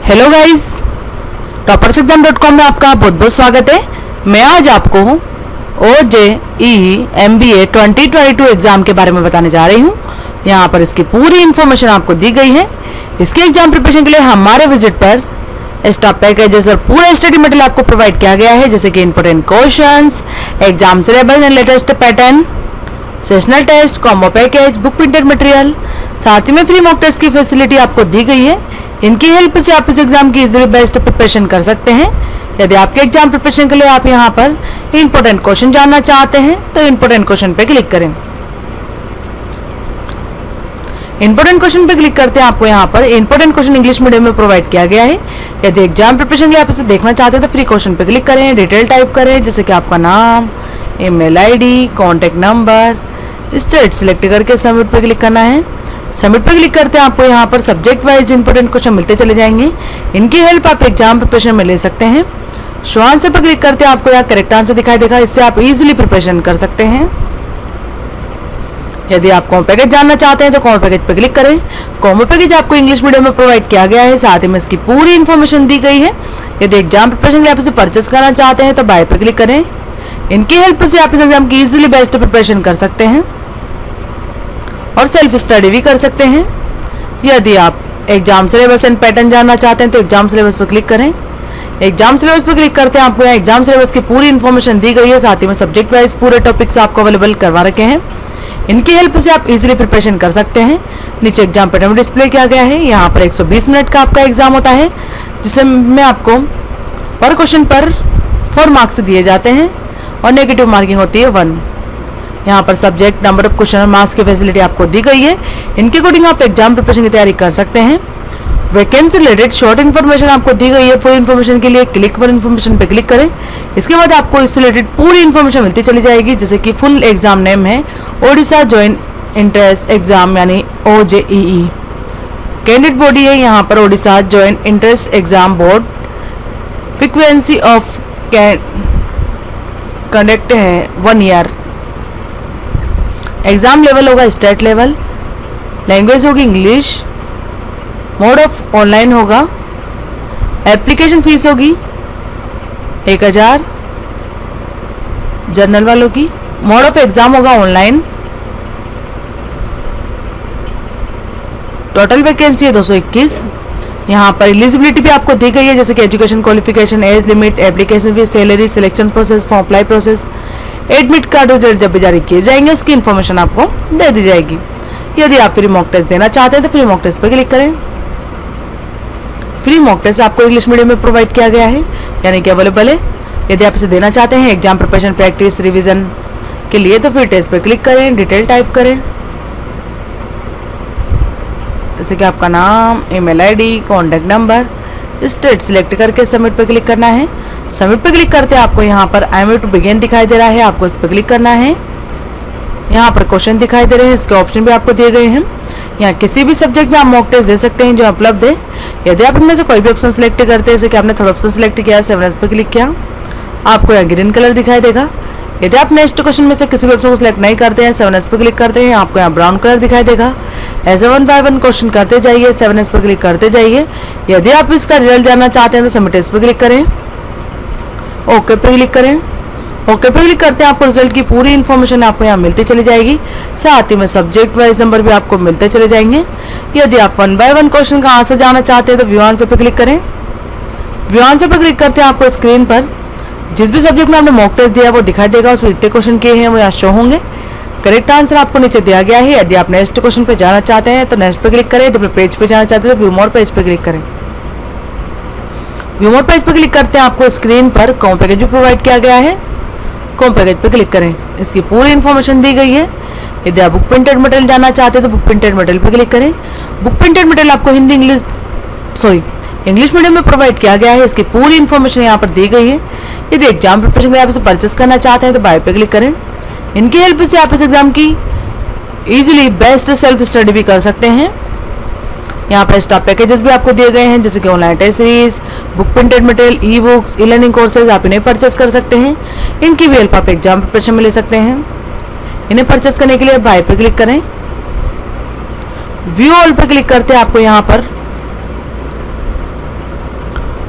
Hello guys, toppersexam.com में आपका बहुत बहुत स्वागत है। मैं आज आपको OJEE MBA 2022 एग्जाम के बारे में बताने जा रही हूँ। यहाँ पर इसकी पूरी इन्फॉर्मेशन आपको दी गई है। इसके एग्जाम प्रिपरेशन के लिए हमारे विजिट पर स्टाफ पैकेजेस और पूरा स्टडी मटेरियल आपको प्रोवाइड किया गया है, जैसे कि important questions, exam syllabus and latest pattern, sessional test, combo package, book printed material, साथ ही में फ्री मॉक टेस्ट की फैसिलिटी आपको दी गई है। इनकी हेल्प से आप इस एग्जाम की इजीली बेस्ट प्रिपरेशन कर सकते हैं। यदि आपके एग्जाम प्रिपरेशन के लिए आप यहाँ पर इंपोर्टेंट क्वेश्चन जानना चाहते हैं तो इंपोर्टेंट क्वेश्चन पे क्लिक करें। इंपोर्टेंट क्वेश्चन पे क्लिक करते हैं आपको यहाँ पर इंपोर्टेंट क्वेश्चन इंग्लिश मीडियम में प्रोवाइड किया गया है। यदि एग्जाम प्रिपरेशन के लिए आप इसे देखना चाहते हैं तो फ्री क्वेश्चन पे क्लिक करें, डिटेल टाइप करें, जैसे कि आपका नाम, email ID, contact number, state select करके सबमिट पे क्लिक करना है। सबमिट पे क्लिक करते हैं आपको यहाँ पर सब्जेक्ट वाइज इंपोर्टेंट क्वेश्चन मिलते चले जाएंगे। इनकी हेल्प आप एग्जाम प्रिपरेशन में ले सकते हैं। शो आंसर पे क्लिक करते हैं आपको यहाँ करेक्ट आंसर दिखाई देगा, इससे आप इजीली प्रिपरेशन कर सकते हैं। यदि आप कॉम्बो पैकेज जानना चाहते हैं तो कॉम्बो पैकेज पे क्लिक करें। कॉम्बो पैकेज आपको इंग्लिश मीडियम में प्रोवाइड किया गया है, साथ ही में इसकी पूरी इन्फॉर्मेशन दी गई है। यदि एग्जाम प्रिपरेशन के लिए आप इसे परचेस करना चाहते हैं तो बाय पे क्लिक करें। इनकी हेल्प से आप इस एग्जाम की इजीली बेस्ट प्रिपरेशन कर सकते हैं और सेल्फ स्टडी भी कर सकते हैं। यदि आप एग्जाम सिलेबस एंड पैटर्न जानना चाहते हैं तो एग्जाम सिलेबस पर क्लिक करें। एग्जाम सिलेबस पर क्लिक करते हैं आपको यहाँ एग्जाम सिलेबस की पूरी इन्फॉर्मेशन दी गई है, साथ ही में सब्जेक्ट वाइज पूरे टॉपिक्स आपको अवेलेबल करवा रखे हैं। इनकी हेल्प से आप इजीली प्रिपरेशन कर सकते हैं। नीचे एग्जाम पैटर्न डिस्प्ले किया गया है। यहाँ पर 120 मिनट का आपका एग्जाम होता है, जिसमें आपको पर क्वेश्चन पर 4 मार्क्स दिए जाते हैं और नेगेटिव मार्किंग होती है 1। यहाँ पर सब्जेक्ट, नंबर ऑफ क्वेश्चन और मार्क्स की फैसिलिटी आपको दी गई है। इनके अकॉर्डिंग आप एग्जाम प्रिपरेशन की तैयारी कर सकते हैं। वैकेंसी रिलेटेड शॉर्ट इन्फॉर्मेशन आपको दी गई है। फुल इन्फॉर्मेशन के लिए क्लिक फॉर इन्फॉर्मेशन पे क्लिक करें। इसके बाद आपको इससे रिलेटेड पूरी इन्फॉर्मेशन मिलती चली जाएगी, जैसे कि फुल एग्जाम नेम है ओडिशा जॉइंट एंट्रेंस एग्जाम यानी OJEE। कैंडिडेट बॉडी है यहाँ पर Odisha joint entrance exam board. Frequency of conduct है 1 ईयर। एग्जाम लेवल होगा स्टेट लेवल। लैंग्वेज होगी इंग्लिश। मोड ऑफ ऑनलाइन होगा। एप्लीकेशन फीस होगी 1000 जनरल वालों की। मोड ऑफ एग्जाम होगा ऑनलाइन। टोटल वैकेंसी है 221। यहाँ पर एलिजिबिलिटी भी आपको दी गई है, जैसे कि education qualification, age limit, application fee, salary, selection process, form apply process, admit card result जब भी जारी किए जाएंगे उसकी इन्फॉर्मेशन आपको दे दी जाएगी। यदि आप फ्री मॉक टेस्ट देना चाहते हैं तो फ्री मॉक टेस्ट पर क्लिक करें। फ्री मॉक टेस्ट आपको इंग्लिश मीडियम में प्रोवाइड किया गया है, यानी कि अवेलेबल है। यदि आप इसे देना चाहते हैं एग्जाम प्रिपरेशन, प्रैक्टिस, रिवीजन के लिए तो फ्री टेस्ट पर क्लिक करें, डिटेल टाइप करें, जैसे कि आपका नाम, email ID, contact number, state select करके सबमिट पे क्लिक करना है। सबमिट पे क्लिक करते हैं आपको यहाँ पर आई एम टू बिगिन दिखाई दे रहा है, आपको इस पर क्लिक करना है। यहाँ पर क्वेश्चन दिखाई दे रहे हैं, इसके ऑप्शन भी आपको दिए गए हैं। यहाँ किसी भी सब्जेक्ट में आप मॉक टेस्ट दे सकते हैं जो उपलब्ध है। यदि आप इनमें से कोई भी ऑप्शन सिलेक्ट करते हैं, जैसे कि आपने थर्ड ऑप्शन सिलेक्ट किया, 7 पे क्लिक किया, आपको यहाँ ग्रीन कलर दिखाई देगा। यदि आप नेक्स्ट क्वेश्चन में से किसी भी ऑप्शन को सिलेक्ट नहीं करते हैं, 7 पे क्लिक करते हैं, आपको यहाँ ब्राउन कलर दिखाई देगा। ऐसे 1 बाय 1 क्वेश्चन करते जाइए, 7 पे क्लिक करते जाइए। यदि आप इसका रिजल्ट जानना चाहते हैं तो सबमिट पे क्लिक करें, ओके पे क्लिक करें। ओके पे क्लिक करते हैं आपको रिजल्ट की पूरी इन्फॉर्मेशन आपको यहाँ मिलती चली जाएगी, साथ ही में सब्जेक्ट वाइज नंबर भी आपको मिलते चले जाएंगे। यदि आप 1 बाय 1 क्वेश्चन का आंसर जानना चाहते हैं तो व्यू आंसर पे क्लिक करें। व्यू आंसर पे क्लिक करते हैं आपको स्क्रीन पर जिस भी सब्जेक्ट में आपने मॉक टेस्ट दिया वो दिखाई देगा, उसमें जितने क्वेश्चन किए हैं वो यहाँ शो होंगे। करेक्ट आंसर आपको नीचे दिया गया है। यदि आप नेक्स्ट क्वेश्चन पे जाना चाहते हैं तो नेक्स्ट पे क्लिक करें, यदि पेज पे जाना चाहते हैं तो व्यू मोर पेज पे क्लिक करें। व्यू मोर पेज पे क्लिक करते हैं आपको स्क्रीन पर कॉम्बो पैकेज भी प्रोवाइड किया गया है, कॉम्बो पैकेज पे क्लिक करें। इसकी पूरी इन्फॉर्मेशन दी गई है। यदि आप बुक प्रिंटेड मटेरियल जानना चाहते हैं तो बुक प्रिंटेड मटेरियल पे क्लिक करें। बुक प्रिंटेड मटेरियल आपको हिंदी इंग्लिश मीडियम में प्रोवाइड किया गया है। इसकी पूरी इन्फॉर्मेशन यहाँ पर दी गई है। यदि एग्जाम प्रिपरेशन के लिए आप इसे परचेस करना चाहते हैं तो बाय पे क्लिक करें। इनकी हेल्प से आप इस एग्जाम की इजीली बेस्ट सेल्फ स्टडी भी कर सकते हैं। यहाँ पर स्टाफ पैकेजेस भी आपको दिए गए हैं, जैसे कि online test series, book printed material, e books, e learning courses आप इन्हें परचेस कर सकते हैं। इनकी भी हेल्प आप एग्जाम प्रिपरेशन में ले सकते हैं। इन्हें परचेस करने के लिए बाय पे क्लिक करें। व्यू ऑल पे क्लिक करते हैं आपको यहाँ पर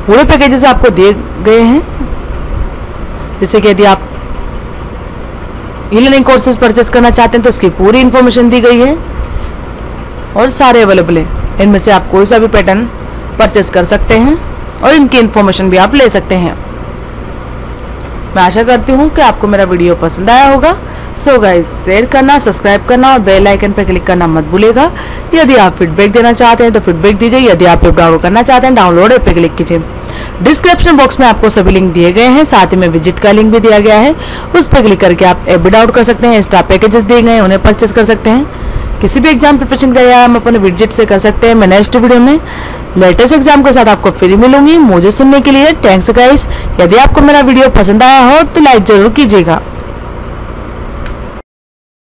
पूरे पैकेजेस आपको दिए गए हैं। जैसे कि यदि आप ई-लर्निंग कोर्सेज परचेस करना चाहते हैं तो उसकी पूरी इन्फॉर्मेशन दी गई है और सारे अवेलेबल हैं। इनमें से आप कोई सा भी पैटर्न परचेस कर सकते हैं और इनकी इन्फॉर्मेशन भी आप ले सकते हैं। मैं आशा करती हूँ कि आपको मेरा वीडियो पसंद आया होगा। सो गाइस, शेयर करना, सब्सक्राइब करना और बेल आइकन पर क्लिक करना मत भूलिएगा। यदि आप फीडबैक देना चाहते हैं तो फीडबैक दीजिए। यदि आप ऐप डाउनलोड करना चाहते हैं, डाउनलोड ऐप पे क्लिक कीजिए। डिस्क्रिप्शन बॉक्स में आपको सभी लिंक दिए गए हैं, साथ ही में विजिट का लिंक भी दिया गया है, उस पर क्लिक करके आप ऐप भी डाउनलोड कर सकते हैं। एक्स्ट्रा पैकेजेस दिए गए हैं, उन्हें परचेस कर सकते हैं। किसी भी एग्जाम प्रिपरेशन का हम अपने विजिट से कर सकते हैं। मैं नेक्स्ट वीडियो में लेटेस्ट एग्जाम के साथ आपको फ्री मिलूंगी। मुझे सुनने के लिए थैंक्स गाइस। यदि आपको मेरा वीडियो पसंद आया हो तो लाइक जरूर कीजिएगा।